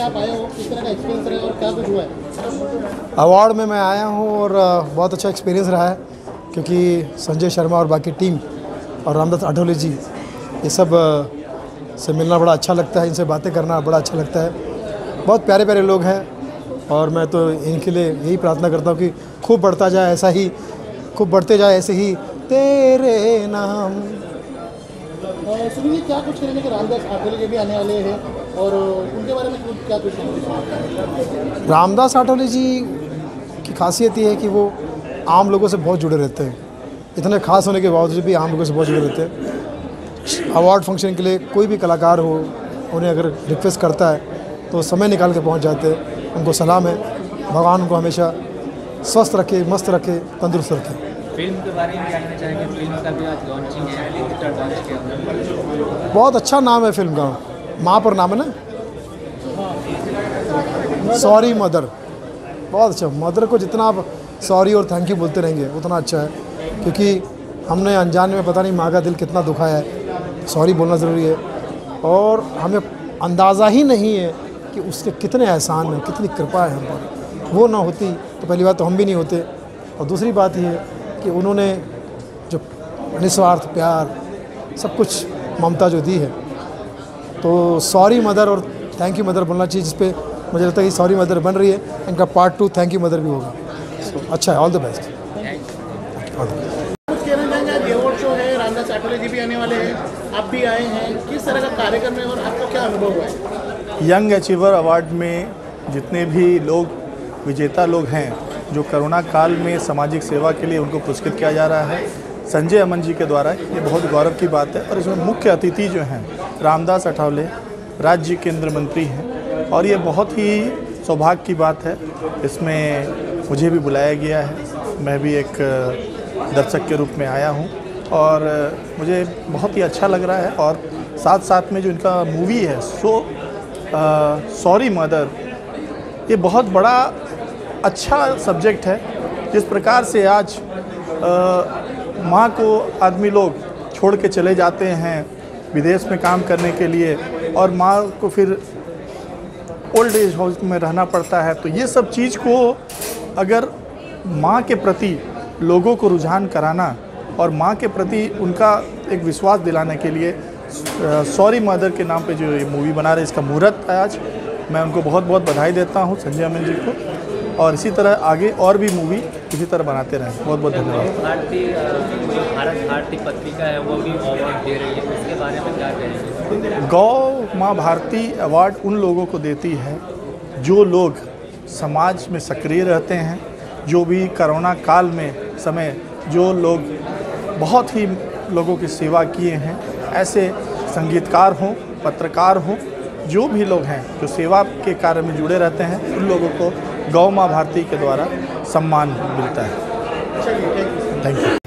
में आप आए हो, किस तरह का एक्सपीरियंस रहा और क्या कुछ हुआ है? अवार्ड में मैं आया हूँ और बहुत अच्छा एक्सपीरियंस रहा है, क्योंकि संजय शर्मा और बाकी टीम और रामदास आठवले जी ये सब से मिलना बड़ा अच्छा लगता है, इनसे बातें करना बड़ा अच्छा लगता है। बहुत प्यारे प्यारे लोग हैं और मैं तो इनके लिए यही प्रार्थना करता हूँ कि खूब बढ़ता जाए, ऐसा ही खूब बढ़ते जाए, ऐसे ही तेरे नाम। सुनिए, क्या कुछ कहने के रामदास आठवले जी भी आने वाले हैं और उनके बारे में क्या कुछ कहना? रामदास आठवले जी की खासियत ये है कि वो आम लोगों से बहुत जुड़े रहते हैं, इतने खास होने के बावजूद भी आम लोगों से बहुत जुड़े रहते हैं। अवार्ड फंक्शन के लिए कोई भी कलाकार हो, उन्हें अगर रिक्वेस्ट करता है तो समय निकाल के पहुंच जाते हैं। उनको सलाम है, भगवान उनको हमेशा स्वस्थ रखे, मस्त रखे, तंदुरुस्त रखे। फिल्म के बारे में जानना चाहेंगे, फिल्म का भी आज लॉन्चिंग है, लॉन्च किया। बहुत अच्छा नाम है फिल्म का, माँ पर नाम है ना, सॉरी मदर। बहुत अच्छा, मदर को जितना आप सॉरी और थैंक यू बोलते रहेंगे उतना अच्छा है, क्योंकि हमने अनजाने में पता नहीं माँ का दिल कितना दुखाया है। सॉरी बोलना ज़रूरी है और हमें अंदाज़ा ही नहीं है कि उसके कितने एहसान हैं, कितनी कृपा है हम पर। वो ना होती तो पहली बात तो हम भी नहीं होते, और दूसरी बात ये है कि उन्होंने जो निस्वार्थ प्यार सब कुछ ममता जो दी है, तो सॉरी मदर और थैंक यू मदर बोलना चाहिए, जिस पे मुझे लगता है कि सॉरी मदर बन रही है, इनका पार्ट 2 थैंक यू मदर भी होगा। अच्छा है, ऑल द बेस्ट। कुछ कहना चाहेंगे? आज अवार्ड शो है, रामदास आठवले जी भी आने वाले हैं, आप भी आए हैं, किस तरह का कार्यक्रम है और आपको क्या अनुभव हुआ है? यंग अचीवर अवार्ड में जितने भी लोग विजेता लोग हैं, जो कोरोना काल में सामाजिक सेवा के लिए उनको पुरस्कृत किया जा रहा है संजय अमन जी के द्वारा, ये बहुत गौरव की बात है। और इसमें मुख्य अतिथि जो हैं रामदास आठवले, राज्य केंद्र मंत्री हैं, और ये बहुत ही सौभाग्य की बात है। इसमें मुझे भी बुलाया गया है, मैं भी एक दर्शक के रूप में आया हूँ और मुझे बहुत ही अच्छा लग रहा है। और साथ साथ में जो इनका मूवी है सॉरी मदर, ये बहुत बड़ा अच्छा सब्जेक्ट है। जिस प्रकार से आज माँ को आदमी लोग छोड़ के चले जाते हैं विदेश में काम करने के लिए, और माँ को फिर ओल्ड एज हाउस में रहना पड़ता है, तो ये सब चीज़ को अगर माँ के प्रति लोगों को रुझान कराना और माँ के प्रति उनका एक विश्वास दिलाने के लिए सॉरी मदर के नाम पे जो ये मूवी बना रहे, इसका मुहूर्त है आज। मैं उनको बहुत बहुत बधाई देता हूँ संजय अमन जी को, और इसी तरह आगे और भी मूवी इसी तरह बनाते रहें। बहुत बहुत धन्यवाद। भारत भारती पत्रिका है वो भी अवार्ड दे रही है, उसके बारे में क्या कहेंगे? गौ माँ भारती अवार्ड उन लोगों को देती है जो लोग समाज में सक्रिय रहते हैं, जो भी कोरोना काल में समय जो लोग बहुत ही लोगों की सेवा किए हैं, ऐसे संगीतकार हों, पत्रकार हों, जो भी लोग हैं जो सेवा के कार्य में जुड़े रहते हैं, उन लोगों को गौ माँ भारती के द्वारा सम्मान मिलता है। Thank you.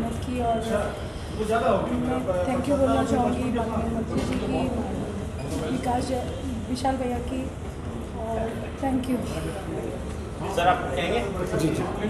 मेहनत की और मैं थैंक यू बोलना चाहूँगी माननीय मंत्री जी की, विशाल भैया की, और थैंक यू। सर आप कहेंगे?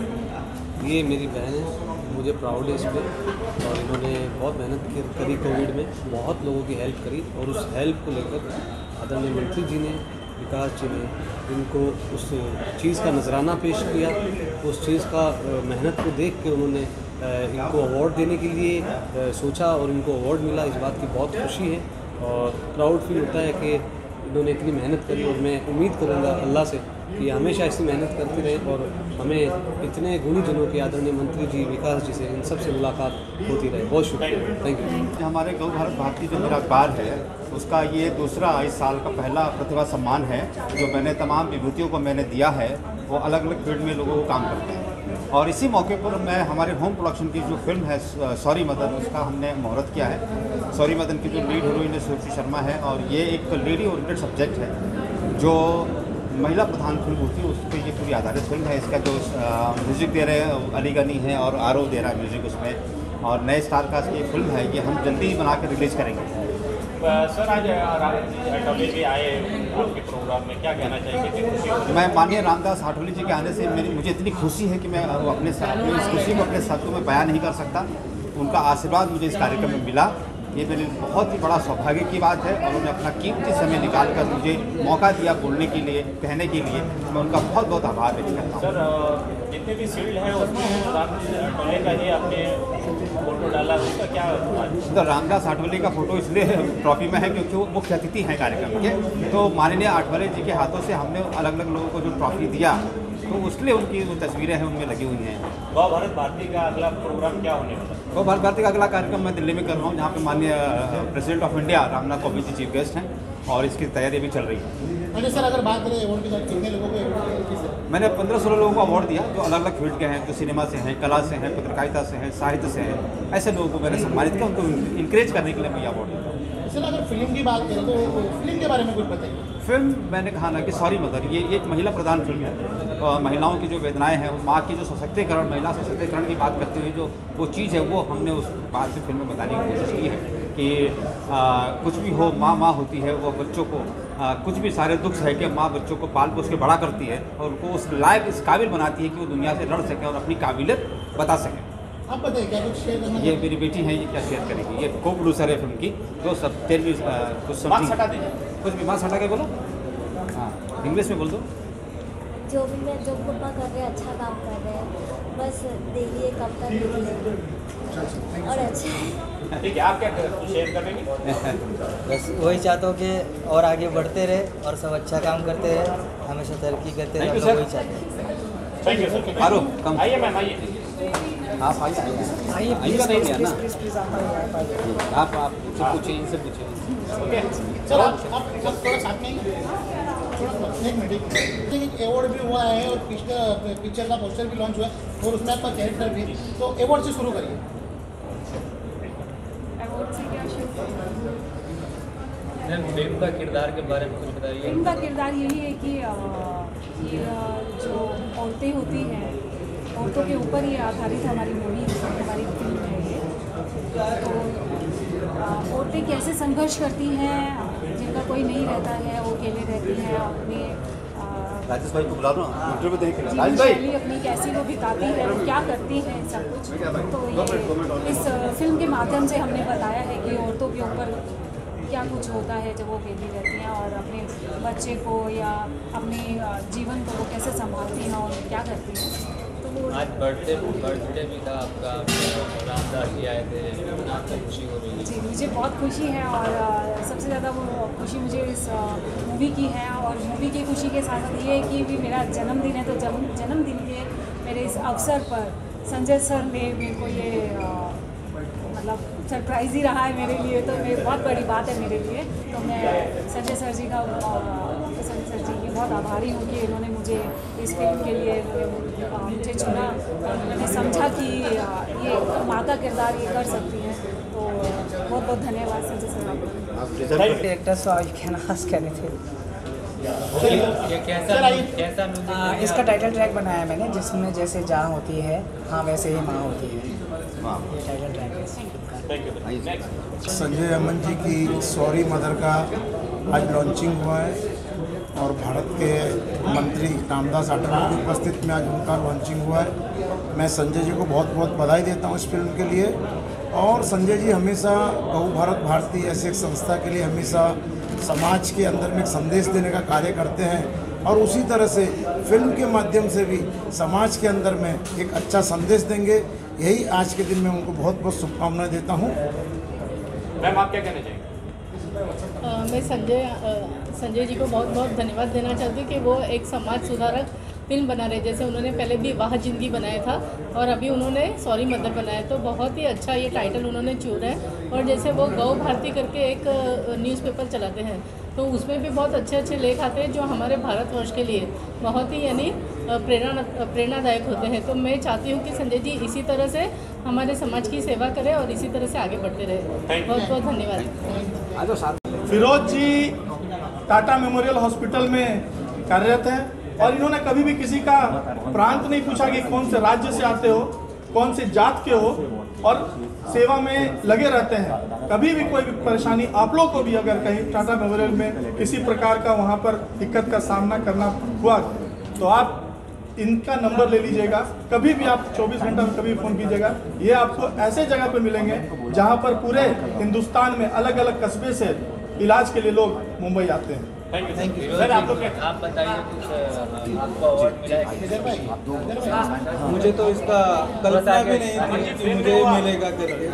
जी ये मेरी बहन है, मुझे प्राउड है इस पर, और इन्होंने बहुत मेहनत करी कोविड में, बहुत लोगों की हेल्प करी, और उस हेल्प को लेकर आदरणीय मंत्री जी ने, विकास जी ने इनको उस चीज़ का नजराना पेश किया, उस चीज़ का मेहनत को देख के उन्होंने इनको अवार्ड देने के लिए सोचा और इनको अवार्ड मिला। इस बात की बहुत खुशी है और प्राउड फील होता है कि इन्होंने इतनी मेहनत करी, और मैं उम्मीद करूँगा अल्लाह से कि हमेशा ऐसी मेहनत करती रहे और हमें इतने गुणी जनों के आदरणीय मंत्री जी, विकास जी से, इन सब से मुलाकात होती रहे। बहुत शुक्रिया, थैंक यू। हमारे गौ भारत भारती जो मेरा अखबार है उसका ये दूसरा इस साल का पहला प्रतिभा सम्मान है, जो मैंने तमाम विभूतियों को मैंने दिया है, वो अलग अलग फील्ड में लोगों को काम करते हैं। और इसी मौके पर मैं हमारे होम प्रोडक्शन की जो फिल्म है सॉरी मदन, उसका हमने मुहूर्त किया है। सॉरी मदन की जो लीड हीरोइन है सुरुचि शर्मा है, और ये एक लेडी ओरिएंटेड सब्जेक्ट है जो महिला प्रधान फिल्म होती है, उस पर ये पूरी आधारित फिल्म है। इसका जो म्यूज़िक दे रहे हैं अली गनी है और आरव दे रहा है म्यूज़िक उसमें, और नए स्टार कास्ट की फिल्म है, ये हम जल्दी ही बना के रिलीज़ करेंगे। सर आज रामदास जी आए आपके प्रोग्राम में, क्या कहना चाहिए? मैं माननीय रामदास आठवले जी के आने से मुझे इतनी खुशी है कि मैं अपने इस खुशी को अपने शब्दों में बयान नहीं कर सकता। उनका आशीर्वाद मुझे इस कार्यक्रम में मिला, ये मेरे बहुत ही बड़ा सौभाग्य की बात है, और उन्होंने अपना कीमती समय निकाल कर मुझे मौका दिया बोलने के लिए, कहने के लिए। मैं उनका बहुत बहुत आभार व्यक्त करता हूँ। सर जितने भी शील्ड हैं उसमें रामदास का ही आपने फोटो डाला, उसका क्या? तो रामदास आठवले का फोटो इसलिए ट्रॉफी में है क्योंकि वो मुख्य अतिथि हैं कार्यक्रम के, तो माननीय आठवले जी के हाथों से हमने अलग अलग लोगों को जो ट्रॉफी दिया, तो उसके लिए उनकी जो तस्वीरें हैं उनमें लगी हुई हैं। गौ भारत भारती का अगला प्रोग्राम क्या होने वाला? गौ भारत भारती का अगला कार्यक्रम मैं दिल्ली में कर रहा हूँ, जहाँ पे माननीय president of India Ramnath Kovind ji chief guest हैं, और इसकी तैयारी भी चल रही है। अच्छा सर, अगर बात करें अवार्ड की, तो कितने लोगों को? मैंने 15-16 लोगों को अवार्ड दिया, जो अलग अलग फील्ड के हैं, जो सिनेमा से हैं, कला से हैं, पत्रकारिता से हैं, साहित्य से हैं। ऐसे लोगों को मैंने सम्मानित किया, उनको इंकरेज करने के लिए मैं अवार्ड देता हूँ। सर अगर फिल्म की बात करें तो फिल्म के बारे में कुछ बताइए। फिल्म मैंने कहा ना कि सॉरी मदर, ये एक महिला प्रधान फिल्म है, और महिलाओं की जो वेदनाएं हैं, माँ की जो सशक्तिकरण, महिला सशक्तिकरण की बात करते हुए जो वो चीज़ है, वो हमने उस बात से फिल्म में बताने की कोशिश की है कि कुछ भी हो, माँ होती है, वो बच्चों को कुछ भी सारे दुख सह के माँ बच्चों को पाल पोस के बड़ा करती है, और उनको उस लायक, इस काबिल बनाती है कि वो दुनिया से लड़ सके और अपनी काबिलियत बता सके। आप बताइए क्या कुछ शेयर करना? ये मेरी बेटी है, ये क्या शेयर करेगी, ये को प्रोड्यूसर है फिल्म की, जो सब तेरवी कुछ समथिंग कुछ भी मास्क हटा के बोलो, हाँ इंग्लिश में बोल दो। जो भी मैं जो पापा कर रहे हैं अच्छा काम कर रहे हैं, बस देखिए कब तक निकले और अच्छा है। ठीक है, आप क्या शेयर करेंगे? बस वही चाहता हूँ कि और आगे बढ़ते रहे और सब अच्छा काम करते रहे, हमेशा तरक्की करते रहे, वही चाहते हैं। Thank you sir. आरो कम आइए मैम, आइए। आप आइए नहीं है ना, आप पूछिए, इनसे पूछिए। सर आप थोड़ा साथ में एक मिनट, एक अवार्ड भी हुआ है और पिक्चर का पोस्टर भी लॉन्च हुआ है और उसमें आपका कैरेक्टर भी, तो अवार्ड से शुरू करिए। अवार्ड से क्या शुरू? मैम फिल्म का किरदार के बारे में कुछ बताइए। फिल्म का किरदार यही है कि ये जो औरतें होती हैं, औरतों के ऊपर ही आधारित हमारी मूवी, हमारी फिल्म है ये। तो औरतें कैसे संघर्ष करती हैं, जिनका कोई नहीं रहता है, वो अकेले रहती हैं, अपने राजेश भाई को बुला लो, इंटरव्यू देने के लिए। जीवन शैली अपनी कैसी वो बिताती है, वो क्या करती हैं, सब कुछ। तो ये इस फिल्म के माध्यम से हमने बताया है कि औरतों के ऊपर क्या कुछ होता है जब वो अकेली रहती हैं, और अपने बच्चे को या अपने जीवन को वो कैसे संभालती हैं और क्या करती हैं। तो आज बर्थडे भी था आपका, रामदास जी आए थे, आपको खुशी हो रही है? जी, मुझे बहुत खुशी है, और सबसे ज़्यादा वो खुशी मुझे इस मूवी की है, और मूवी की खुशी के साथ साथ ये है कि भी मेरा जन्मदिन है, तो जन्मदिन के मेरे इस अवसर पर संजय सर ने मेरे को ये मतलब सरप्राइज़ ही रहा है मेरे लिए, तो मेरी बहुत बड़ी बात है मेरे लिए। तो मैं संजय सर जी का संजय सर जी की बहुत आभारी हूँ कि इन्होंने मुझे इस फिल्म के लिए मुझे चुना, और मैंने समझा कि ये माँ का किरदार ये कर सकती हैं। तो बहुत बहुत धन्यवाद संजय सर आपको। डायरेक्टर सवाल कहने थे। ये कैसा म्यूजिक? इसका टाइटल ट्रैक बनाया मैंने, जिसमें जैसे जहाँ होती है हाँ वैसे ही माँ होती है। संजय अमन जी की सॉरी मदर का आज लॉन्चिंग हुआ है और भारत के मंत्री रामदास आठवले की उपस्थित में आज उनका लॉन्चिंग हुआ है। मैं संजय जी को बहुत बहुत बधाई देता हूँ इस फिल्म के लिए। और संजय जी हमेशा गौ भारत भारती ऐसी एक संस्था के लिए हमेशा समाज के अंदर में एक संदेश देने का कार्य करते हैं और उसी तरह से फिल्म के माध्यम से भी समाज के अंदर में एक अच्छा संदेश देंगे। यही आज के दिन में उनको बहुत बहुत शुभकामनाएं देता हूँ। मैम आप क्या कहना चाहेंगे? मैं संजय जी को बहुत बहुत धन्यवाद देना चाहती हूँ कि वो एक समाज सुधारक फिल्म बना रहे। जैसे उन्होंने पहले भी वाह जिंदगी बनाया था और अभी उन्होंने सॉरी मदर बनाया, तो बहुत ही अच्छा ये टाइटल उन्होंने चुना है। और जैसे वो गौ भारती करके एक न्यूज़पेपर चलाते हैं, तो उसमें भी बहुत अच्छे अच्छे लेख आते हैं जो हमारे भारतवर्ष के लिए बहुत ही यानी प्रेरणादायक होते हैं। तो मैं चाहती हूँ कि संजय जी इसी तरह से हमारे समाज की सेवा करें और इसी तरह से आगे बढ़ते रहे। बहुत बहुत धन्यवाद। फिरोज जी टाटा मेमोरियल हॉस्पिटल में कार्यरत हैं और इन्होंने कभी भी किसी का प्रांत नहीं पूछा कि कौन से राज्य से आते हो, कौन से जात के हो, और सेवा में लगे रहते हैं। कभी भी कोई भी परेशानी आप लोग को भी अगर कहीं टाटा मेमोरियल में किसी प्रकार का वहाँ पर दिक्कत का सामना करना हुआ तो आप इनका नंबर ले लीजिएगा। कभी भी आप 24 घंटा में कभी फ़ोन कीजिएगा। ये आपको ऐसे जगह पर मिलेंगे जहाँ पर पूरे हिंदुस्तान में अलग अलग कस्बे से इलाज के लिए लोग मुंबई आते हैं। Thank you sir. आप बताइए कुछ आपको अवार्ड मिला है? मुझे तो इसका कल्पना भी नहीं थी कि मुझे मिलेगा करके।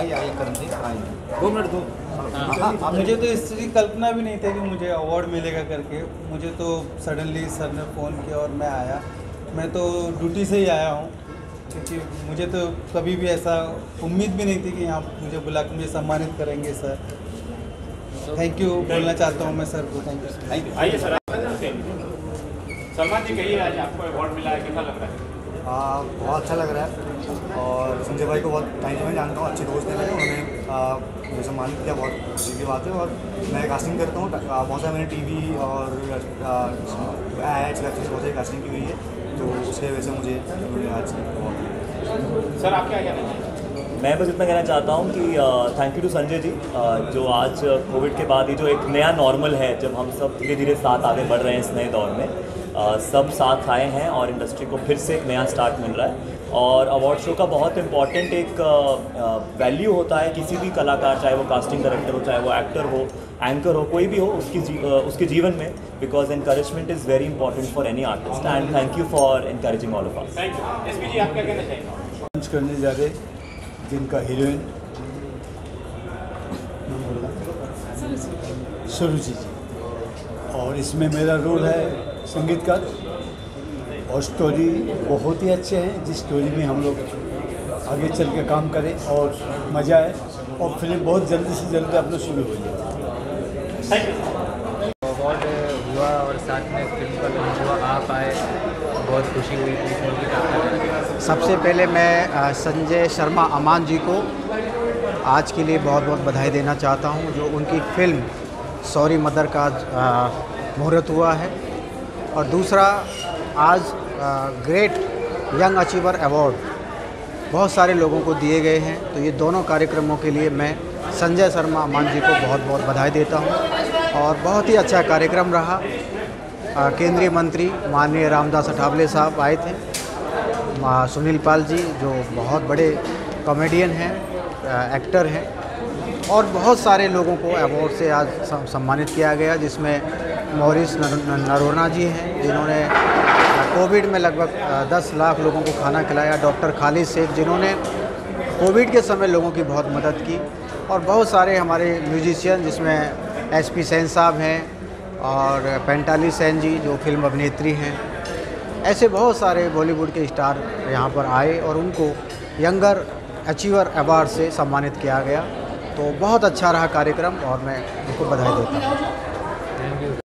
मुझे तो इसकी कल्पना भी नहीं थी कि मुझे अवार्ड मिलेगा करके। मुझे तो सडनली सर ने फ़ोन किया और मैं आया। मैं तो ड्यूटी से ही आया हूँ क्योंकि मुझे तो कभी भी ऐसा उम्मीद भी नहीं थी कि यहाँ मुझे बुला के मुझे सम्मानित करेंगे सर। थैंक यू बोलना चाहता हूँ मैं सर को। Thank you. आइए सर। सलमान जी कहिए, आज आपको अवार्ड मिला है, कैसा लग रहा है? बहुत अच्छा लग रहा है और संजय भाई को बहुत टाइम से मैं जानता हूँ, अच्छे दोस्त हैं मेरे। उन्होंने मुझे सम्मानित किया, बहुत खुशी की बात है। और मैं कास्टिंग करता हूँ बहुत सारा, मैंने टीवी और एड्स वेब सीरीज बहुत सारी कास्टिंग की हुई है, तो उसके वजह से मुझे आज सर आप क्या कहना चाहिए? मैं बस इतना कहना चाहता हूँ कि thank you to Sanjay ji, जो आज कोविड के बाद ही जो एक नया नॉर्मल है, जब हम सब धीरे धीरे साथ आगे बढ़ रहे हैं इस नए दौर में, सब साथ आए हैं और इंडस्ट्री को फिर से एक नया स्टार्ट मिल रहा है। और अवार्ड शो का बहुत इंपॉर्टेंट एक वैल्यू होता है किसी भी कलाकार, चाहे वो कास्टिंग डायरेक्टर हो, चाहे वो एक्टर हो, एंकर हो, कोई भी हो, उसके जीवन में, because encouragement is very important for any artist. And thank you for encouraging all of us. Thank you. SP ji आप क्या कहना चाहेंगे? लॉन्च करने जा रहे जिनका हीरोइन सुरुचि जी, और इसमें मेरा रोल है संगीतकार। और स्टोरी बहुत ही अच्छे हैं, जिस स्टोरी में हम लोग आगे चल के काम करें और मज़ा आए और फिल्म बहुत जल्दी से जल्दी अपना शुरू हो जाए। अवार्ड हुआ और साथ में फिल्म का लॉन्च हुआ, आप आए, बहुत खुशी हुई थी इस मूवी का। सबसे पहले मैं संजय शर्मा अमान जी को आज के लिए बहुत बहुत बधाई देना चाहता हूं, जो उनकी फिल्म सॉरी मदर का मुहूर्त हुआ है। और दूसरा, आज ग्रेट यंग अचीवर अवार्ड बहुत सारे लोगों को दिए गए हैं, तो ये दोनों कार्यक्रमों के लिए मैं संजय शर्मा अमान जी को बहुत बहुत बधाई देता हूं। और बहुत ही अच्छा कार्यक्रम रहा। केंद्रीय मंत्री माननीय रामदास अठावले साहब आए थे, सुनील पाल जी जो बहुत बड़े कॉमेडियन हैं, एक्टर हैं, और बहुत सारे लोगों को अवार्ड से आज सम्मानित किया गया, जिसमें मॉरिस नरोना जी हैं जिन्होंने कोविड में लगभग 10 लाख लोगों को खाना खिलाया, डॉक्टर खालिद शेख जिन्होंने कोविड के समय लोगों की बहुत मदद की, और बहुत सारे हमारे म्यूजिशियन जिसमें एसपी सेन साहब हैं और पेंटाली सेन जी जो फिल्म अभिनेत्री हैं। ऐसे बहुत सारे बॉलीवुड के स्टार यहाँ पर आए और उनको यंगर अचीवर अवार्ड से सम्मानित किया गया। तो बहुत अच्छा रहा कार्यक्रम और मैं उनको बधाई देता हूँ।